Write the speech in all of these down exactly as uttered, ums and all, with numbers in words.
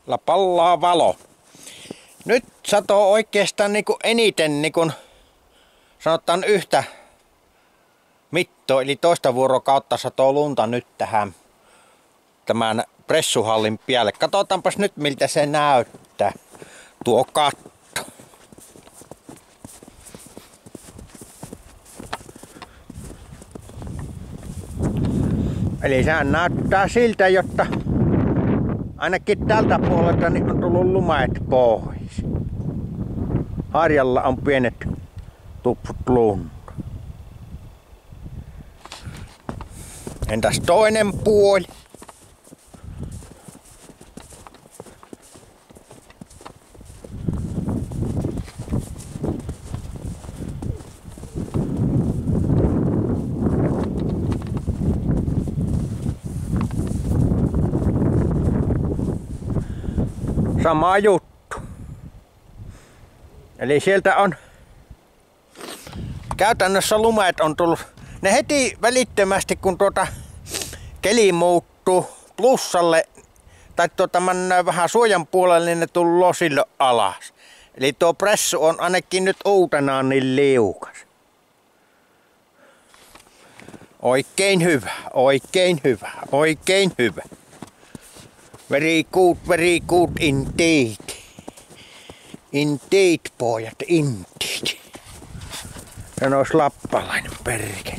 La pallaa valo. Nyt satoo oikeastaan niinku eniten niinku sanotaan yhtä mittoa, eli toista vuorokautta satoo lunta nyt tähän tämän pressuhallin päälle. Katsotaanpas nyt miltä se näyttää. Tuo katto. Eli sehän näyttää siltä, jotta ainakin tältä puolelta niin on tullut lumet pois. Harjalla on pienet tupsut lunta. Entäs toinen puoli? Sama juttu. Eli sieltä on käytännössä lumet on tullut. Ne heti välittömästi kun tuota keli muuttuu plussalle tai tuota mennään vähän suojan puolelle, niin ne tullut silloin alas. Eli tuo pressu on ainakin nyt uutenaan niin liukas. Oikein hyvä, oikein hyvä, oikein hyvä. Very good, very good indeed. Indeed, pojat, indeed. Sanois lappalainen perkele.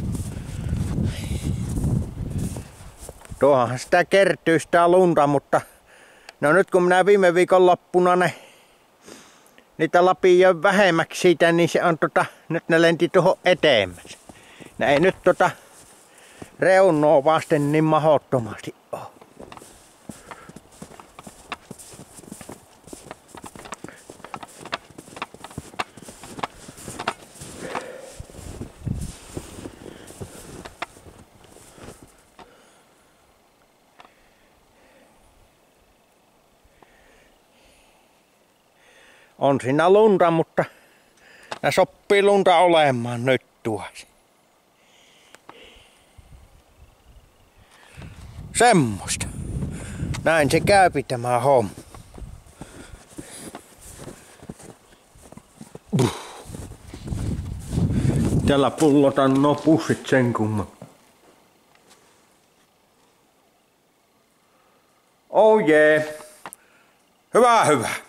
Tuohan sitä kertyy sitä lunta, mutta no nyt kun minä viime viikon loppuna ne niitä lapioin vähemmäksi siitä, niin se on tota, nyt ne lenti tuohon eteemmäs. Ne ei nyt tota reunoa vasten niin mahdottomasti ole. On siinä lunta, mutta nää sopii lunta olemaan nyt tuossa. Semmoista. Näin se käypi tämä homma. Tällä pullotan nuo pussit sen kumman. Oh jee. Yeah. Hyvä, hyvä.